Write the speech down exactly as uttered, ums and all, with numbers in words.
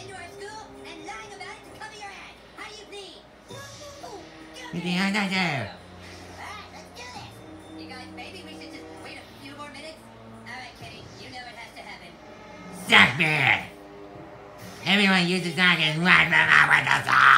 into our school and lying about it to cover your ass. How do you plead? Ooh, get up What the there. hell is that? Alright, let's do this. You guys, maybe we should just wait a few more minutes? Alright, Kenny, you know it has to happen. Suck me! Everyone uses target one from out with the song!